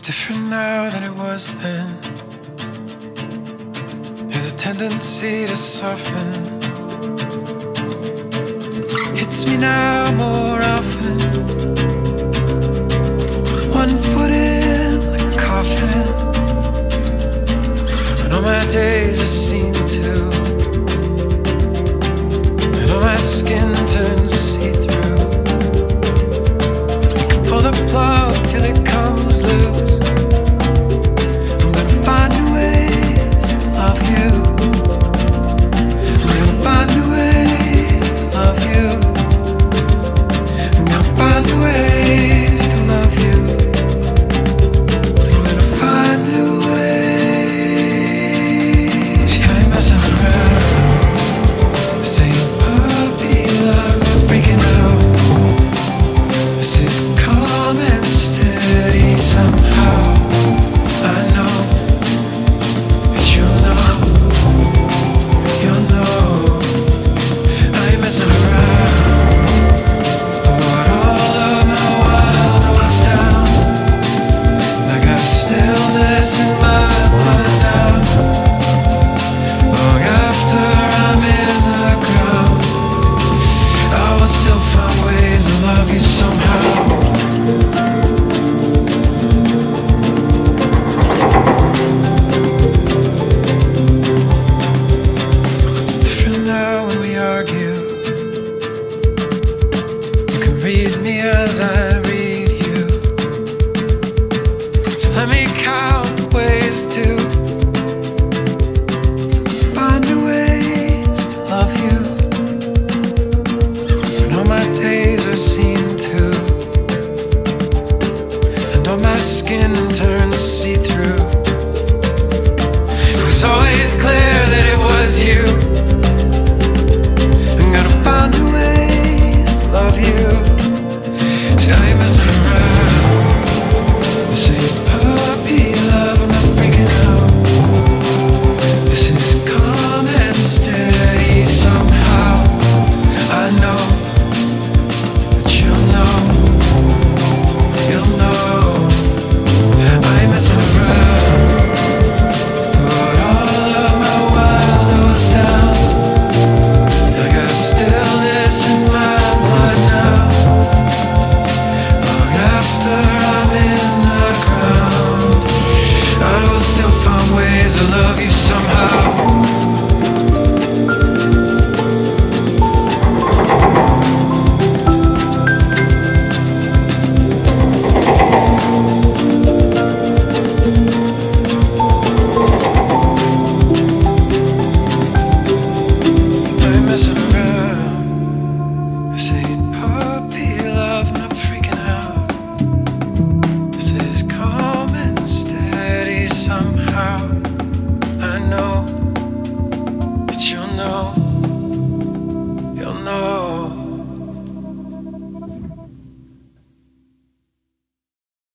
different now than it was then. There's a tendency to soften. Hits me now more often. One foot in the coffin, and all my days are seen to, and all my skin turns see-through. You can pull the plug till it comes loose. I'm gonna find new ways to love you. I'm gonna find new ways to love you. I'm gonna find new ways to love you. I'm gonna find new ways. Yeah, I ain't messing around. This ain't puppy love, I'm freaking out. This is calm and steady somehow. I know that you'll know. You'll know I ain't messing around. Put all of my wild oats down. I got stillness in my blood now. Long after I'm in the ground, I will still find ways to love you somehow. It's different now when we argue. You can read me as I read you. So let me count ways to find new ways to love you. When all my days are seen to, and all my skin turns see-through. It was always clear that it was you. I'm gonna find new ways to love you. See, I ain't messing around. This ain't puppy love, I'm not freaking out. This is calm and steady somehow. I know that you'll know. You'll know I ain't messing around. Put all of my wild oats down. I got stillness in my blood now. Long after I'm in the ground, I will still find ways to love you somehow. I ain't messing around. This ain't puppy love, I'm not freaking out. This is calm and steady somehow. I know that you'll know.